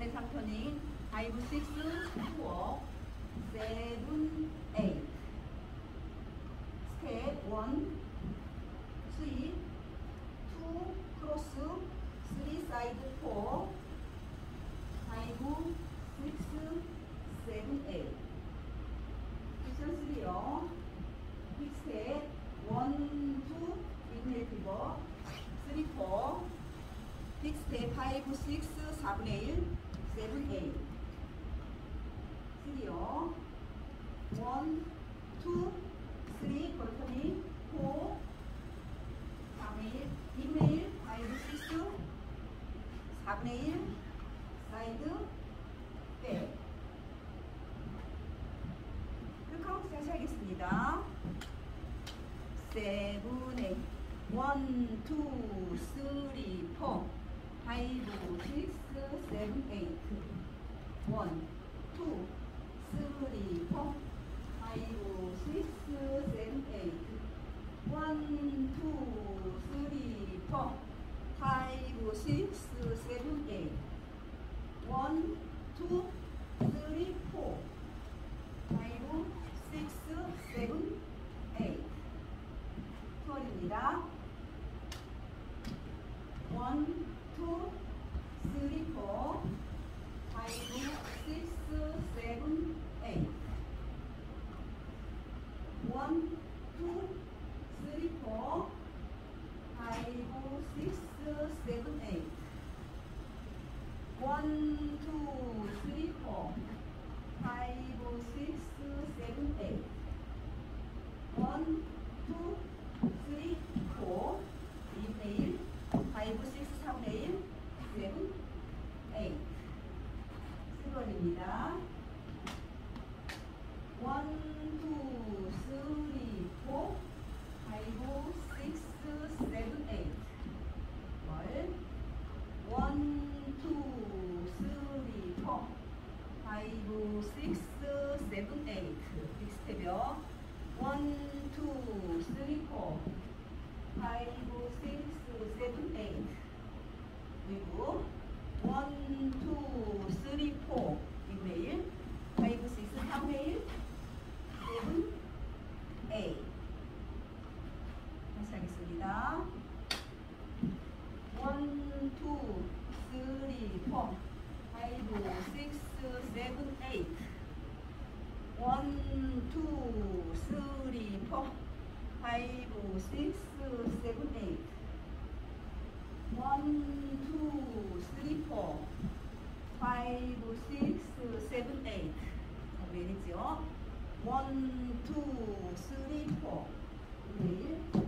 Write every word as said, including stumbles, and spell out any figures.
원의 삼 터닝. 파이브, 식스, 포, 세븐, 에잇. 스텝 원, 쓰리, 투, 크로스, 쓰리, 사이드, 포, 파이브, 식스, 세븐, 에잇. 쿠션 쓰리요. 빅스텝 원, 투, 빅힐 피벗, 쓰리, 포, 빅스텝 파이브, 식스, 사분의 일, 세븐, 에잇. 쓰리요. 원, 투, 쓰리, 골터닝, 포, 사분의 일, 이분의 일, 파이브, 식스, 사분의 일, 사이드, 백. 그 카운트 다시 하겠습니다. 세븐, 에잇, 원, 투, 쓰리, 포, 파이브, 식스, 세븐, 에잇. 원, 투, 쓰리, 포, 파이브, 식스, 세븐, 에잇. 원, 투, 쓰리, 포, 파이브, 식스, 세븐, 에잇. 원, 투, 쓰리, 포, 파이브, 식스, 세븐, 에잇. 투어입니다. 원, 투, 쓰리, 포, 파이브, 식스, 세븐, 에잇. 원, 투, 쓰리, 포, 파이브, 식스, 세븐, 에잇. 원, 투, 쓰리, 포, 파이브, 식스, 세븐, 에잇. 원, 투, 쓰리, 포, 이분의 일, 파이브, 식스, 사분의 일, 세븐, 에잇. 쓰리원입니다. 원, 투, 쓰리, 포, 파이브, 식스, 세븐, 에잇. 월. 원, 투, 쓰리, 포, 파이브, 식스, 세븐, 에잇. 빅스텝이요. 원, 투, 쓰리, 포, 파이브, 식스, 세븐, 에잇. 그리고 원, 투, 쓰리, 포, 이분의 일, 파이브, 식스, 사분의 일, 세븐, 에잇. 다시 하겠습니다. 원, 투, 쓰리, 포, 파이브, 식스, 세븐, 에잇. 원, 투, 쓰리, 포, 파이브, 식스, 세븐, 에잇. 원, 투, 쓰리, 포, 파이브, 식스, 세븐, 에잇. 자, 왜 이랬죠? 원, 투, 쓰리, 포, 일.